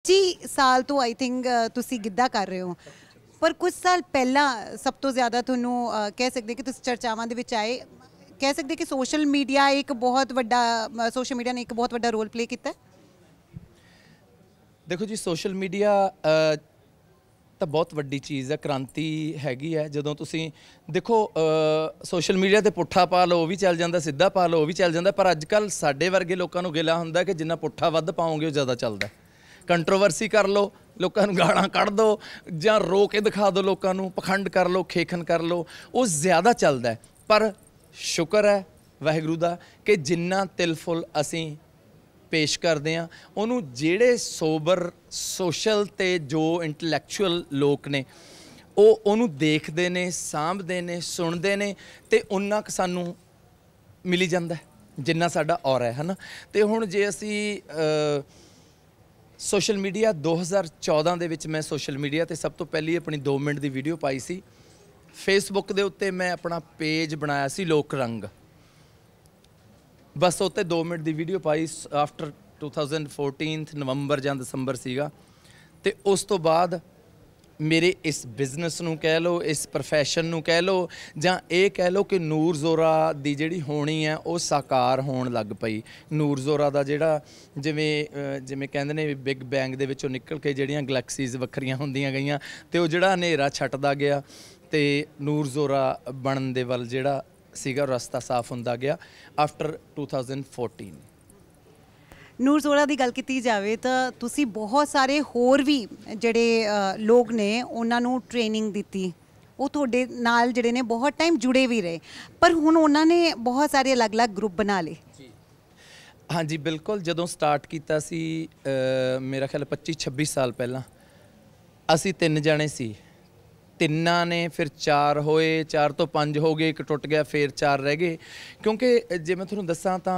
25 ਸਾਲ ਤੋਂ I think ਤੁਸੀਂ ਗਿੱਧਾ ਕਰ ਰਹੇ ਹੋ, ਪਰ ਕੁਝ ਸਾਲ ਪਹਿਲਾਂ ਸਭ ਤੋਂ ਜ਼ਿਆਦਾ ਤੁਹਾਨੂੰ ਕਹਿ ਸਕਦੇ ਕਿ ਤੁਸੀਂ ਚਰਚਾਵਾਂ ਦੇ ਵਿੱਚ ਆਏ, ਕਹਿ ਸਕਦੇ ਕਿ ਸੋਸ਼ਲ ਮੀਡੀਆ ਇੱਕ ਬਹੁਤ ਵੱਡਾ ਸੋਸ਼ਲ ਮੀਡੀਆ ਨੇ ਇੱਕ ਬਹੁਤ ਵੱਡਾ ਰੋਲ ਪਲੇ ਕੀਤਾ। देखो जी, सोशल मीडिया ਤਾਂ ਬਹੁਤ ਵੱਡੀ ਚੀਜ਼ ਹੈ, ਕ੍ਰਾਂਤੀ ਹੈਗੀ ਹੈ। ਜਦੋਂ ਤੁਸੀਂ ਦੇਖੋ ਸੋਸ਼ਲ ਮੀਡੀਆ ਤੇ ਪੁੱਠਾ ਪਾ ਲਓ ਉਹ ਵੀ ਚੱਲ ਜਾਂਦਾ, ਸਿੱਧਾ ਪਾ ਲਓ ਉਹ ਵੀ ਚੱਲ ਜਾਂਦਾ, ਪਰ ਅੱਜ ਕੱਲ੍ਹ ਸਾਡੇ ਵਰਗੇ ਲੋਕਾਂ ਨੂੰ ਗਿਲਾ ਹੁੰਦਾ ਕਿ ਜਿੰਨਾ ਪੁੱਠਾ ਵੱਧ ਪਾਓਗੇ ਉਹ ਜ਼ਿਆਦਾ ਚੱਲਦਾ। ਕੰਟਰੋਵਰਸੀ ਕਰ ਲਓ, ਲੋਕਾਂ ਨੂੰ ਗਾਲਾਂ ਕੱਢ ਦਿਓ ਜਾਂ ਰੋ ਕੇ ਦਿਖਾ ਦਿਓ ਲੋਕਾਂ ਨੂੰ, ਪਖੰਡ ਕਰ ਲਓ, ਖੇਖਣ ਕਰ ਲਓ, ਉਹ ਜ਼ਿਆਦਾ ਚੱਲਦਾ। ਪਰ ਸ਼ੁਕਰ ਹੈ ਵਾਹਿਗੁਰੂ ਦਾ ਕਿ ਜਿੰਨਾ ਤਿਲ ਫੁੱਲ ਅਸੀਂ ਪੇਸ਼ ਕਰਦੇ ਹਾਂ ਉਹਨੂੰ ਜਿਹੜੇ ਸੋਬਰ ਸੋਸ਼ਲ ਤੇ ਜੋ ਇੰਟਲੈਕਚੁਅਲ ਲੋਕ ਨੇ ਉਹ ਉਹਨੂੰ ਦੇਖਦੇ ਨੇ, ਸਾਂਭਦੇ ਨੇ, ਸੁਣਦੇ ਨੇ ਤੇ ਉਨਾ ਕੁ ਸਾਨੂੰ ਮਿਲੀ ਜਾਂਦਾ ਜਿੰਨਾ ਸਾਡਾ ਔਰਾ ਹੈ ਨਾ। ਤੇ ਹੁਣ ਜੇ ਅਸੀਂ ਸੋਸ਼ਲ ਮੀਡੀਆ 2014 ਦੇ ਵਿੱਚ ਮੈਂ ਸੋਸ਼ਲ ਮੀਡੀਆ ਤੇ ਸਭ ਤੋਂ ਪਹਿਲੀ ਆਪਣੀ 2 ਮਿੰਟ ਦੀ ਵੀਡੀਓ ਪਾਈ ਸੀ। ਫੇਸਬੁੱਕ ਦੇ ਉੱਤੇ ਮੈਂ ਆਪਣਾ ਪੇਜ ਬਣਾਇਆ ਸੀ ਲੋਕ ਰੰਗ, ਬਸ ਉੱਤੇ 2 ਮਿੰਟ ਦੀ ਵੀਡੀਓ ਪਾਈ ਆਫਟਰ 2014 ਨਵੰਬਰ ਜਾਂ ਦਸੰਬਰ ਸੀਗਾ। ਤੇ ਉਸ ਤੋਂ ਬਾਅਦ ਮੇਰੇ ਇਸ ਬਿਜ਼ਨਸ ਨੂੰ ਕਹਿ ਲਓ, ਇਸ ਪ੍ਰੋਫੈਸ਼ਨ ਨੂੰ ਕਹਿ ਲਓ, ਜਾਂ ਇਹ ਕਹਿ ਲਓ ਕਿ ਨੂਰ ਜ਼ੋਰਾ ਦੀ ਜਿਹੜੀ ਹੋਣੀ ਹੈ ਉਹ ਸਾਕਾਰ ਹੋਣ ਲੱਗ ਪਈ। ਨੂਰ ਜ਼ੋਰਾ ਦਾ ਜਿਹੜਾ ਜਿਵੇਂ ਕਹਿੰਦੇ ਨੇ ਬਿਗ ਬੈਂਗ ਦੇ ਵਿੱਚੋਂ ਨਿਕਲ ਕੇ ਜਿਹੜੀਆਂ ਗਲੈਕਸੀਜ਼ ਵੱਖਰੀਆਂ ਹੁੰਦੀਆਂ ਗਈਆਂ ਤੇ ਉਹ ਜਿਹੜਾ ਹਨੇਰਾ ਛੱਟਦਾ ਗਿਆ ਤੇ ਨੂਰ ਜ਼ੋਰਾ ਬਣਨ ਦੇ ਵੱਲ ਜਿਹੜਾ ਸੀਗਾ ਰਸਤਾ ਸਾਫ਼ ਹੁੰਦਾ ਗਿਆ ਆਫਟਰ 2014। ਨੂਰ ਜ਼ੋਰਾ ਦੀ ਗੱਲ ਕੀਤੀ ਜਾਵੇ ਤਾਂ ਤੁਸੀਂ ਬਹੁਤ ਸਾਰੇ ਹੋਰ ਵੀ ਜਿਹੜੇ ਲੋਕ ਨੇ ਉਹਨਾਂ ਨੂੰ ਟ੍ਰੇਨਿੰਗ ਦਿੱਤੀ, ਉਹ ਤੁਹਾਡੇ ਨਾਲ ਜਿਹੜੇ ਨੇ ਬਹੁਤ ਟਾਈਮ ਜੁੜੇ ਵੀ ਰਹੇ, ਪਰ ਹੁਣ ਉਹਨਾਂ ਨੇ ਬਹੁਤ ਸਾਰੇ ਅਲੱਗ-ਅਲੱਗ ਗਰੁੱਪ ਬਣਾ ਲਏ। ਹਾਂਜੀ ਬਿਲਕੁਲ, ਜਦੋਂ ਸਟਾਰਟ ਕੀਤਾ ਸੀ ਮੇਰਾ ਖਿਆਲ 25-26 ਸਾਲ ਪਹਿਲਾਂ ਅਸੀਂ 3 ਜਣੇ ਸੀ। ਤਿੰਨਾਂ ਨੇ ਫਿਰ 4 ਹੋਏ, 4 ਤੋਂ 5 ਹੋ ਗਏ, ਇੱਕ ਟੁੱਟ ਗਿਆ, ਫਿਰ 4 ਰਹਿ ਗਏ। ਕਿਉਂਕਿ ਜੇ ਮੈਂ ਤੁਹਾਨੂੰ ਦੱਸਾਂ ਤਾਂ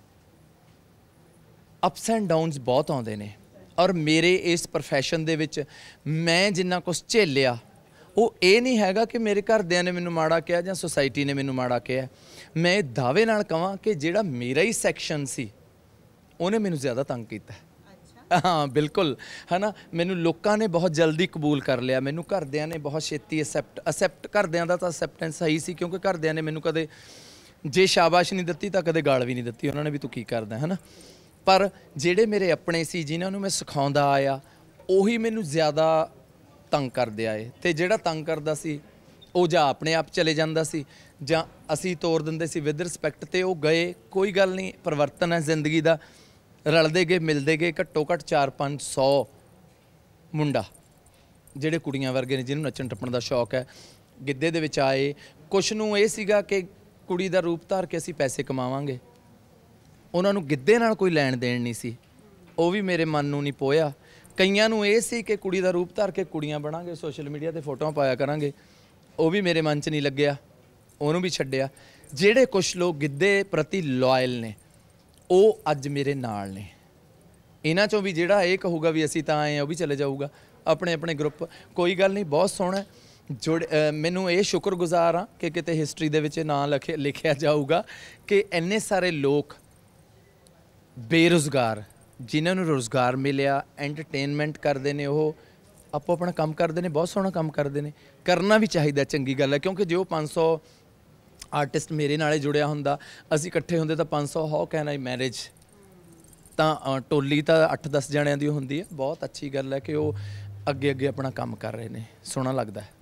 ਅਪਸ ਐਂਡ ਡਾਊਨਸ ਬਹੁਤ ਆਉਂਦੇ ਨੇ, ਔਰ ਮੇਰੇ ਇਸ ਪ੍ਰੋਫੈਸ਼ਨ ਦੇ ਵਿੱਚ ਮੈਂ ਜਿੰਨਾ ਕੁਛ ਝੇਲਿਆ ਉਹ ਇਹ ਨਹੀਂ ਹੈਗਾ ਕਿ ਮੇਰੇ ਘਰਦਿਆਂ ਨੇ ਮੈਨੂੰ ਮਾੜਾ ਕਿਹਾ ਜਾਂ ਸੁਸਾਇਟੀ ਨੇ ਮੈਨੂੰ ਮਾੜਾ ਕਿਹਾ। ਮੈਂ ਇਹ ਦਾਅਵੇ ਨਾਲ ਕਹਾਂ ਕਿ ਜਿਹੜਾ ਮੇਰਾ ਹੀ ਸੈਕਸ਼ਨ ਸੀ ਉਹਨੇ ਮੈਨੂੰ ਜ਼ਿਆਦਾ ਤੰਗ ਕੀਤਾ। हाँ बिल्कुल है ना, मैनू लोगों ने बहुत जल्दी कबूल कर लिया, मैनू घरदियां ने बहुत छेती असैप्ट घरदियां दा तां असैप्टेंस सही सी, क्योंकि घरदियां ने मैनू कदे जे शाबाश नहीं दित्ती तां कदे गाल भी नहीं दित्ती, उन्होंने भी तू की करदा है ना। पर जिहड़े मेरे अपने सी जिन्हां नूं मैं सिखाउंदा आया उही मैनू ज़्यादा तंग करदे आए, ते जिहड़ा तंग करदा सी ਉਹ ਜਾਂ ਆਪਣੇ ਆਪ ਚਲੇ ਜਾਂਦਾ ਸੀ ਜਾਂ ਅਸੀਂ ਤੋਰ ਦਿੰਦੇ ਸੀ ਵਿਦ ਰਿਸਪੈਕਟ, ਤੇ ਉਹ ਗਏ। ਕੋਈ ਗੱਲ ਨਹੀਂ, ਪਰਿਵਰਤਨ ਹੈ ਜ਼ਿੰਦਗੀ ਦਾ, ਰਲਦੇ ਗਏ, ਮਿਲਦੇ ਗਏ। ਘੱਟੋ ਘੱਟ 400-500 ਮੁੰਡਾ ਜਿਹੜੇ ਕੁੜੀਆਂ ਵਰਗੇ ਨੇ ਜਿਹਨੂੰ ਨੱਚਣ ਟੱਪਣ ਦਾ ਸ਼ੌਕ ਹੈ ਗਿੱਧੇ ਦੇ ਵਿੱਚ ਆਏ। ਕੁਛ ਨੂੰ ਇਹ ਸੀਗਾ ਕਿ ਕੁੜੀ ਦਾ ਰੂਪ ਧਾਰ ਕੇ ਅਸੀਂ ਪੈਸੇ ਕਮਾਵਾਂਗੇ, ਉਹਨਾਂ ਨੂੰ ਗਿੱਧੇ ਨਾਲ ਕੋਈ ਲੈਣ ਦੇਣ ਨਹੀਂ ਸੀ, ਉਹ ਵੀ ਮੇਰੇ ਮਨ ਨੂੰ ਨਹੀਂ ਪੋਇਆ। ਕਈਆਂ ਨੂੰ ਇਹ ਸੀ ਕਿ ਕੁੜੀ ਦਾ ਰੂਪ ਧਾਰ ਕੇ ਕੁੜੀਆਂ ਬਣਾਂਗੇ, ਸੋਸ਼ਲ ਮੀਡੀਆ 'ਤੇ ਫੋਟੋਆਂ ਪਾਇਆ ਕਰਾਂਗੇ, ਉਹ ਵੀ ਮੇਰੇ ਮਨ 'ਚ ਨਹੀਂ ਲੱਗਿਆ, ਉਹਨੂੰ ਵੀ ਛੱਡਿਆ। ਜਿਹੜੇ ਕੁਛ ਲੋਕ ਗਿੱਧੇ ਪ੍ਰਤੀ ਲਾਇਲ ਨੇ ਉਹ ਅੱਜ ਮੇਰੇ ਨਾਲ ਨੇ। ਇਹਨਾਂ 'ਚੋਂ ਵੀ ਜਿਹੜਾ ਇਹ ਕਹੂਗਾ ਵੀ ਅਸੀਂ ਤਾਂ ਆਏ ਹਾਂ ਉਹ ਵੀ ਚਲੇ ਜਾਊਗਾ ਆਪਣੇ ਆਪਣੇ ਗਰੁੱਪ। ਕੋਈ ਗੱਲ ਨਹੀਂ, ਬਹੁਤ ਸੋਹਣਾ ਮੈਨੂੰ ਇਹ ਸ਼ੁਕਰਗੁਜ਼ਾਰ ਹਾਂ ਕਿ ਕਿਤੇ ਹਿਸਟਰੀ ਦੇ ਵਿੱਚ ਨਾਂ ਲਿਖਿਆ ਜਾਊਗਾ ਕਿ ਇੰਨੇ ਸਾਰੇ ਲੋਕ ਬੇਰੁਜ਼ਗਾਰ ਜਿਨ੍ਹਾਂ ਨੂੰ ਰੁਜ਼ਗਾਰ ਮਿਲਿਆ, ਐਂਟਰਟੇਨਮੈਂਟ ਕਰਦੇ ਨੇ, ਉਹ ਆਪੋ ਆਪਣਾ ਕੰਮ ਕਰਦੇ ਨੇ, ਬਹੁਤ ਸੋਹਣਾ ਕੰਮ ਕਰਦੇ ਨੇ। ਕਰਨਾ ਵੀ ਚਾਹੀਦਾ, ਚੰਗੀ ਗੱਲ ਹੈ, ਕਿਉਂਕਿ ਜੇ ਉਹ 500 ਆਰਟਿਸਟ ਮੇਰੇ ਨਾਲੇ ਜੁੜਿਆ ਹੁੰਦਾ, ਅਸੀਂ ਇਕੱਠੇ ਹੁੰਦੇ ਤਾਂ 500 ਹਾਊ ਕੈਨ ਆਈ ਮੈਨੇਜ, ਤਾਂ ਟੋਲੀ ਤਾਂ 8-10 ਜਣਿਆਂ ਦੀ ਹੁੰਦੀ ਹੈ। ਬਹੁਤ ਅੱਛੀ ਗੱਲ ਹੈ ਕਿ ਉਹ ਅੱਗੇ ਅੱਗੇ ਆਪਣਾ ਕੰਮ ਕਰ ਰਹੇ ਨੇ, ਸੋਹਣਾ ਲੱਗਦਾ ਹੈ।